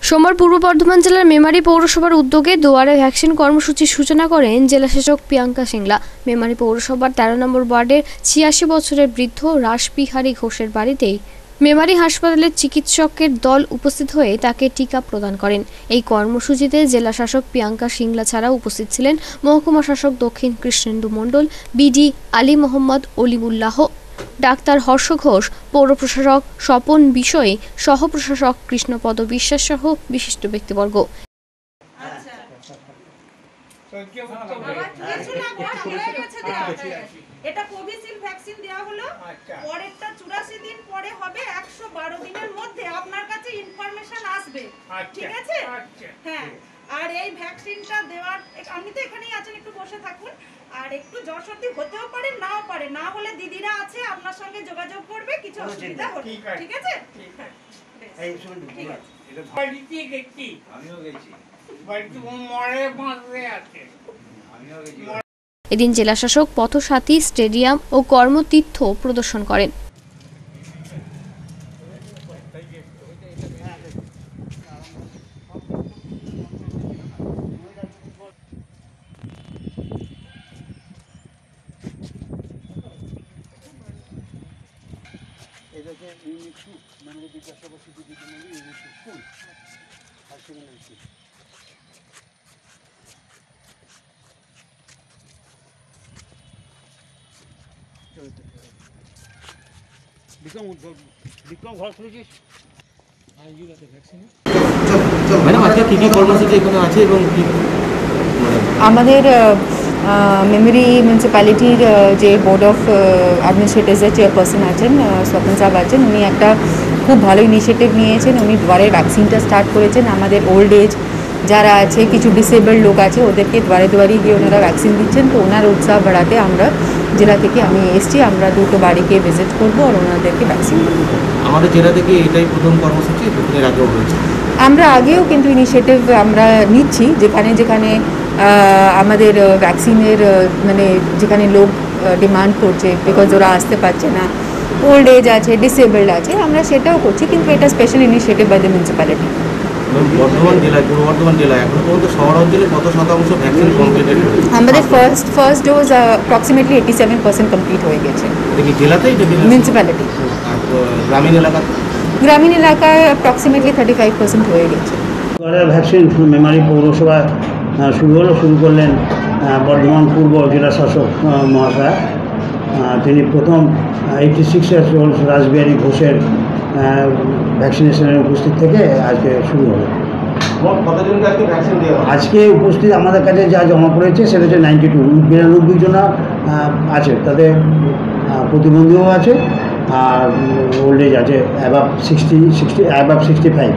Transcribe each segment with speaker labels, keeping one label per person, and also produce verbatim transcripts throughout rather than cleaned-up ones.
Speaker 1: সোমবার পূর্ব বর্ধমান জেলার মেমারি পৌরসভার উদ্যোগে দুয়ারে ভ্যাকসিন কর্মসূচির সূচনা করেন জেলাশাসক প্রিয়াঙ্কা সিংলা। মেমারি পৌরসভার তেরো নম্বর ওয়ার্ডের ছিয়াশি বছরের বৃদ্ধ রাসবিহারী ঘোষের বাড়িতেই মেমারি হাসপাতালের চিকিৎসকের দল উপস্থিত হয়ে তাকে টিকা প্রদান করেন। এই কর্মসূচিতে জেলাশাসক প্রিয়াঙ্কা সিংলা ছাড়াও উপস্থিত ছিলেন মহকুমা শাসক দক্ষিণ কৃষ্ণেন্দু মণ্ডল, বিডি আলী মোহাম্মদ অলিমুল্লাহ, ডাক্তার হর্ষ ঘোষ, পৌর প্রশাসক স্বপন বিষয়, সহ প্রশাসক কৃষ্ণপদ বিশ্বাস সহ বিশিষ্ট ব্যক্তিবর্গ।
Speaker 2: এটা কোভিশিল্ড ভ্যাকসিন দেওয়া হলো, পরেরটা চুরাশি দিন পরে হবে, একশো বারো দিনের মধ্যে আপনার কাছে ইনফরমেশন আসবে, ঠিক আছে? হ্যাঁ, আর এই ভ্যাকসিনটা দেওয়ার আপনি তো এখানেই আছেন, একটু বসে থাকুন। আর একটু জ্বর সর্দি হতেও পারে, নাও পারে, না হলে দিদিরা আছে আপনার সঙ্গে যোগাযোগ করবে, কিছু অসুবিধা হলে, ঠিক আছে? এই শুনুন, ঠিক আছে। এটা বাড়িতে গেছি, আমিও গেছি, বাড়িতে মরে বাঁধে আছে, আমিও গেছি।
Speaker 1: এদিন জেলাশাসক পথসাথী স্টেডিয়াম ও কর্মতীর্থ প্রদর্শন করেন।
Speaker 3: আমাদের মেমরি মিউনিসিপ্যালিটির যে বোর্ড অফ অ্যাডমিনিস্ট্রেটরসের চেয়ারপারসন আছেন স্বপন সাহেব আছেন, উনি একটা খুব ভালো ইনিশিয়েটিভ নিয়েছেন। উনি দুয়ারের ভ্যাকসিনটা স্টার্ট করেছেন। আমাদের ওল্ড এজ যারা আছে, কিছু ডিসেবলড লোক আছে, ওদেরকে দুয়ারে দুয়ারে গিয়ে ওনারা ভ্যাকসিন দিচ্ছেন। তো ওনার উৎসাহ বাড়াতে আমরা জেলা থেকে আমি এসছি, আমরা দুটো বাড়িকে ভিজিট করবো আর ওনাদেরকে ভ্যাকসিন দেবো।
Speaker 4: আমাদের জেলা থেকে এটাই প্রথম কর্মসূচি, এর আগেও হয়েছে।
Speaker 3: আমরা আগেও কিন্তু ইনিশিয়েটিভ আমরা নিচ্ছি, যেখানে যেখানে আমাদের ভ্যাকসিনের মানে যেখানে লোক ডিমান্ড করছে, বিকজ ওরা আসতে পারছে না, ওল্ড এজ আছে, ডিসেবলড আছে, আমরা সেটাও করছি। কিন্তু এটা special initiative by the municipality.
Speaker 4: Bardhaman জেলায়, পূর্ব বর্ধমান জেলায় এখন পর্যন্ত শহর অঞ্চলে কত শতাংশ ভ্যাকসিন কমপ্লিটেড হয়েছে?
Speaker 3: আমাদের first first dose approximately eighty seven percent complete হয়ে গেছে।
Speaker 4: এটা কি জেলাতেই?
Speaker 3: মিউনিসিপ্যালিটি।
Speaker 4: গ্রামীণ এলাকা?
Speaker 3: গ্রামীণ এলাকায় অ্যাপ্রক্সিমেটলি থার্টি ফাইভ পার্সেন্ট হয়ে গেছে।
Speaker 5: ভ্যাকসিন মেমারি পৌরসভা শুরু হলো শুরু করলেন বর্ধমান পূর্ব জেলা শাসক মহাশয়। তিনি প্রথম eighty six years old Rashbehari ঘোষের ভ্যাকসিনেশনের উপস্থিত থেকে আজকে শুরু হলো। আজকে উপস্থিত আমাদের কাছে যা জমা পড়েছে সেটা হচ্ছে নাইনটি টু বিরানব্বই জনা আছে, তাদের প্রতিবন্ধীও আছে আর ওল্ড এজ আছে above sixty sixty above sixty five.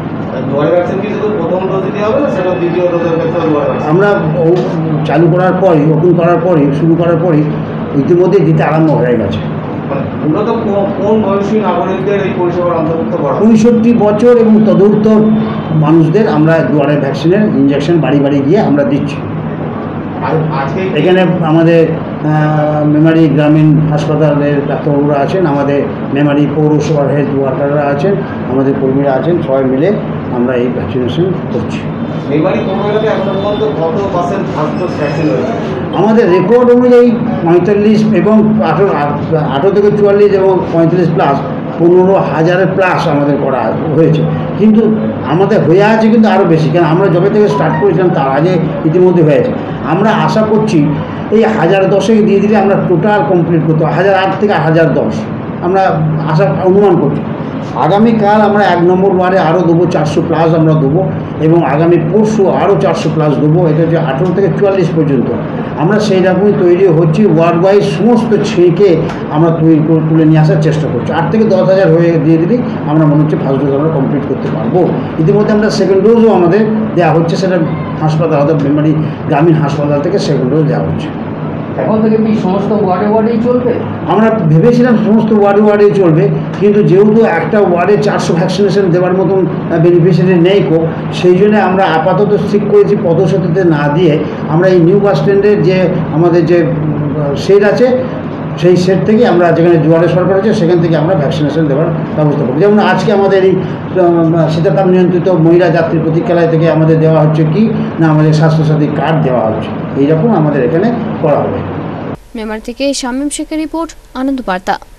Speaker 5: আমরা চালু করার পরই, ওপেন করার পরই, শুরু করার পরই ইতিমধ্যে দিতে আরম্ভ হয়ে গেছে। পঁয়ষট্টি বছর এবং তদুর্ধ্ব মানুষদের আমরা দুয়ারে ভ্যাকসিনের ইঞ্জেকশন বাড়ি বাড়ি গিয়ে আমরা দিচ্ছি। এখানে আমাদের মেমারি গ্রামীণ হাসপাতালের ডাক্তারবাবুরা আছেন, আমাদের মেমারি পৌরসভার হেলথ ওয়ার্কাররা আছেন, আমাদের কর্মীরা আছেন, সবাই মিলে আমরা এই ভ্যাকসিনেশন করছি। আমাদের রেকর্ড অনুযায়ী পঁয়তাল্লিশ এবং আঠেরো আঠেরো থেকে চুয়াল্লিশ এবং পঁয়তাল্লিশ প্লাস পনেরো হাজারের প্লাস আমাদের করা হয়েছে। কিন্তু আমাদের হয়ে আছে কিন্তু আরও বেশি, কারণ আমরা যবে থেকে স্টার্ট করেছিলাম তার আগে ইতিমধ্যে হয়েছে। আমরা আশা করছি এই হাজার দশেক দিয়ে দিলে আমরা টোটাল কমপ্লিট করতে হাজার আট থেকে হাজার দশ আমরা আশা অনুমান করছি। আগামীকাল আমরা এক নম্বর ওয়ার্ডে আরও দেবো, চারশো প্লাস আমরা দেবো, এবং আগামী পরশু আরও চারশো প্লাস দেবো। এটা হচ্ছে আঠেরো থেকে চুয়াল্লিশ পর্যন্ত আমরা সেই রকমই তৈরি হচ্ছি। ওয়ার্ড ওয়াইজ সমস্ত ছেঁকে আমরা তৈরি করে তুলে নিয়ে আসার চেষ্টা করছি। আট থেকে দশ হাজার হয়ে দিয়ে দিলেই আমরা মনে হচ্ছে ফার্স্ট ডোজ আমরা কমপ্লিট করতে পারবো। ইতিমধ্যে আমরা সেকেন্ড ডোজও আমাদের দেওয়া হচ্ছে, সেটা হাসপাতাল অর্থাৎ মেমারি গ্রামীণ হাসপাতাল থেকে সেকেন্ড ডোজ দেওয়া হচ্ছে।
Speaker 6: এখন থেকে কি সমস্ত ওয়ার্ডে ওয়ার্ডেই চলবে?
Speaker 5: আমরা ভেবেছিলাম সমস্ত ওয়ার্ডে ওয়ার্ডেই চলবে, কিন্তু যেহেতু একটা ওয়ার্ডে চারশো ভ্যাকসিনেশন দেওয়ার মতন বেনিফিশিয়ারি নেই কো, সেই জন্য আমরা আপাতত ঠিক করেছি পদসাথীতে না দিয়ে আমরা এই নিউ বাস স্ট্যান্ডের যে আমাদের যে শেড আছে সেই সেট থেকে আমরা যেখানে জোয়ারে সরকার হচ্ছে সেখান থেকে আমরা ভ্যাকসিনেশন দেওয়ার ব্যবস্থা করব। যেমন আজকে আমাদের এই শীতাতাপ নিয়ন্ত্রিত মহিলা যাত্রী প্রতীক্ষালয় থেকে আমাদের দেওয়া হচ্ছে কি না আমাদের স্বাস্থ্যসাথী কার্ড দেওয়া হচ্ছে, এইরকম আমাদের এখানে করা হবে।
Speaker 1: মেমারি থেকে শামীম শেখের রিপোর্ট, আনন্দবার্তা।